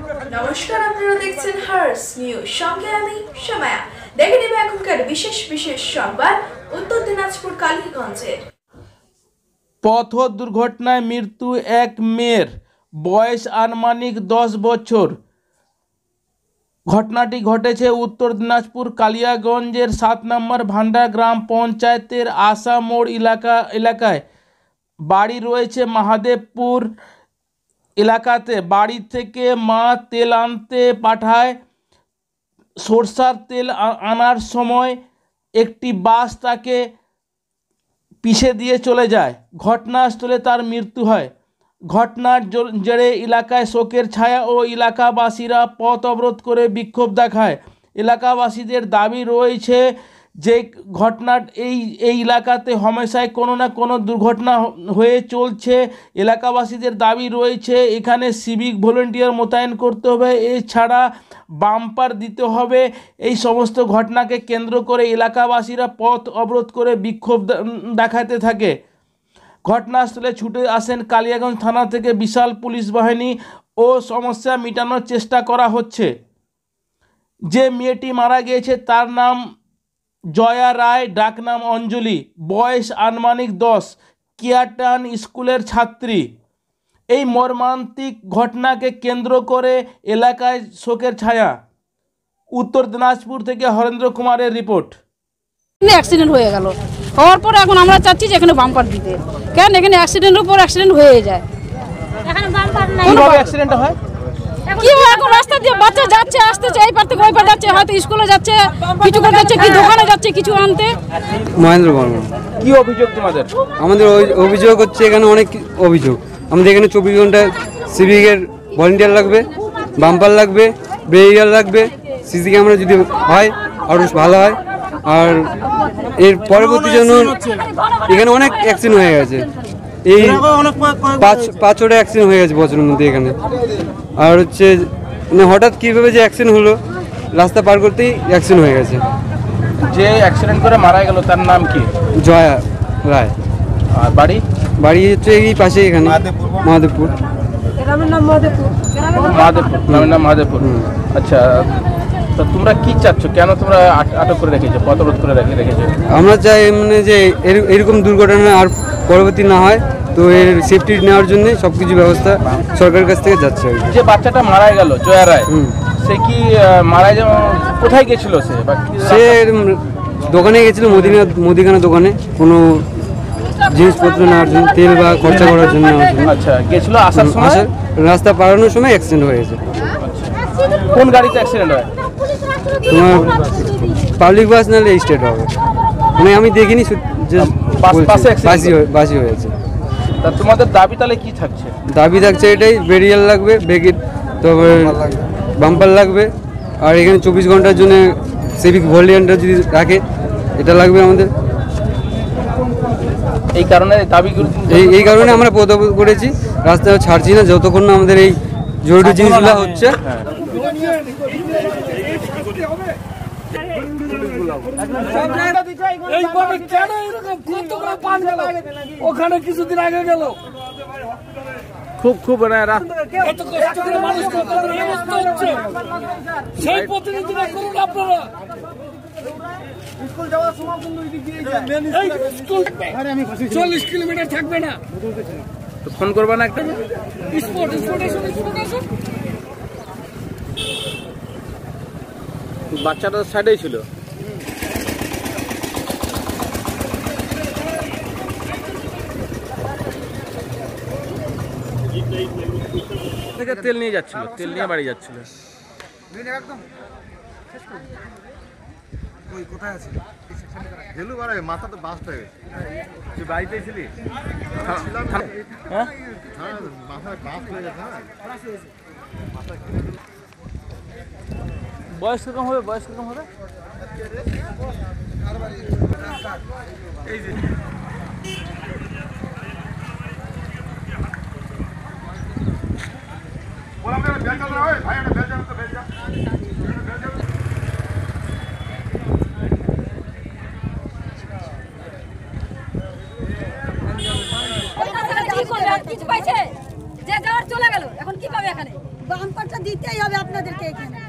নমস্কার, আপনারা দেখছেন হার্স নিউজ, সঙ্গে আমি সময়া। দেখে নেব এখনকার বিশেষ বিশেষ সংবাদ উত্তর দিনাজপুর কালীগঞ্জের। পথ দুর্ঘটনায় মৃত্যু এক মেয়ের, বয়স আনুমানিক 10 বছর। ঘটনাটি ঘটেছে উত্তর দিনাজপুর কালিয়াগঞ্জের 7 নম্বর ভান্ডার গ্রাম পঞ্চায়েতের আশা মোড় এলাকায়। বাড়ি রয়েছে মহাদেবপুর এলাকাতে। বাড়ি থেকে মা তেল আনতে পাঠায়। সরষার তেল আনার সময় একটি বাস তাকে পিষে দিয়ে চলে যায়। ঘটনাস্থলে তার মৃত্যু হয়। ঘটনার জেরে এলাকায় শোকের ছায়া ও এলাকাবাসীরা পথ অবরোধ করে বিক্ষোভ দেখায়। এলাকাবাসীদের দাবি রয়েছে যে এই এলাকাতে হামেশাই কোনো না কোনো দুর্ঘটনা হয়ে চলছে। এলাকাবাসীদের দাবি রয়েছে এখানে সিভিক ভলেন্টিয়ার মোতায়েন করতে হবে, এছাড়া বাম্পার দিতে হবে। এই সমস্ত ঘটনাকে কেন্দ্র করে এলাকাবাসীরা পথ অবরোধ করে বিক্ষোভ দেখাতে থাকে। ঘটনাস্থলে ছুটে আসেন কালিয়াগঞ্জ থানা থেকে বিশাল পুলিশ বাহিনী ও সমস্যা মেটানোর চেষ্টা করা হচ্ছে। যে মেয়েটি মারা গিয়েছে তার নাম জয়া রায়, ডাকনাম অঞ্জলি, বয়স আনুমানিক 10, কিয়াটান স্কুলের ছাত্রী। এই মর্মান্তিক ঘটনাকে কেন্দ্র করে এলাকায় শোকের ছায়া। উত্তর দিনাজপুর থেকে হরেন্দ্র কুমারের রিপোর্ট। অ্যাক্সিডেন্ট হয়ে গেল, হওয়ার পর এখন আমরা চাচ্ছি যে এখানে বাম্পার দিতে। কেন এখানে অ্যাক্সিডেন্টের উপর অ্যাক্সিডেন্ট হয়ে যায়। এখানে বাম্পার নাই, কিভাবে অ্যাক্সিডেন্ট হয়? কি এখন রাস্তা দিয়ে বাচ্চা যাচ্ছে আসতেছে, এই পার থেকে ওই পার যাচ্ছে, হয়তো স্কুলে যাচ্ছে, কিছু করে যাচ্ছে, কি দোকানে যাচ্ছে কিছু আনতে। মহেন্দ্র বর্মন। কি অভিযোগ তোমাদের? আমাদের অভিযোগ হচ্ছে এখানে অনেক অভিযোগ। আমাদের এখানে 24 ঘন্টা সিভিকের ভলেন্টিয়ার লাগবে, বাম্পার লাগবে, ব্যারিয়ার লাগবে, সিসি ক্যামেরা যদি হয় আরও ভালো হয়। আর এর পরবর্তী জন্য এখানে অনেক অ্যাক্সিডেন্ট হয়ে গেছে, এই 5-6টা অ্যাক্সিডেন্ট হয়ে গেছে বছরের মধ্যে এখানে। আর হচ্ছে মানে হঠাৎ কীভাবে যে অ্যাক্সিডেন্ট হলো, রাস্তা পার করতেই অ্যাক্সিডেন্ট হয়ে গেছে। যে অ্যাক্সিডেন্ট করে মারা গেল তার নাম কি? জয়া রায়। আর বাড়ি হচ্ছে এই পাশে, এখানে মহাদেবপুর। গ্রামের নাম মহাদেবপুর। আচ্ছা, তো তোমরা কি চাচ্ছ? কেন তোমরা আটক করে রেখেছো, পথ অবরোধ করে রেখেছো? আমরা চাই মানে যে এরকম দুর্ঘটনা আর পরবর্তী না হয়, তো এর সেফটি নেওয়ার জন্য সব কিছু ব্যবস্থা সরকারের কাছ থেকে যাচ্ছে। যে বাচ্চাটা মারা গেল জয়া রায়, সে কি মারা কোথায় গেছিল? সে দোকানে গেছিল, মুদিখানা দোকানে কোনো জিনিসপত্র নেওয়ার জন্য, তেল বা খরচা করার জন্য। আচ্ছা, গেছিল, আসার সময় রাস্তা পারানোর সময় অ্যাক্সিডেন্ট হয়েছে। কোন গাড়িতে অ্যাক্সিডেন্ট হয়? তোমার পাবলিক বাস নাহলে স্টেট হবে, মানে আমি দেখিনি, বাসই হয়েছে। তা তোমাদের দাবি তাহলে কি থাকছে? দাবি থাকছে এটাই, ব্যারিয়ার লাগবে, ব্রেকেট, তারপরে বাম্পার লাগবে, আর এখানে 24 ঘন্টার জন্য সিভিক ভলেন্টিয়ার যদি রাখে, এটা লাগবে আমাদের। এই কারণে এই কারণে আমরা পথ অবরোধ করেছি, রাস্তা ছাড়ছি না যতক্ষণ না আমাদের এই জরুরি জিনিসগুলো হচ্ছে। ওখানে কিছুদিন আগে গেল, খুব সেই প্রতিনিধিরা করুন আপনারা। স্কুল যাওয়ার সময় 40 কিলোমিটার থাকবে না, ফোন করবা না একটা? বাচ্চাটা সাইডেই ছিল। তেল নিয়ে যাচ্ছিল, তেল নিয়ে বাড়ি যাচ্ছিল। কোথায় আছে? মাথা তো বাস্ট হয়ে গেছে। তুই বাড়িতে ছিলি? মাথায় বাস্ট হয়ে গেছে। বয়স কম হবে, এই যে কিছু পাইছে, যে যাওয়ার চলে গেল, এখন কি পাবে? এখানে বাম্পারটা দিতে দিতেই হবে আপনাদেরকে এখানে।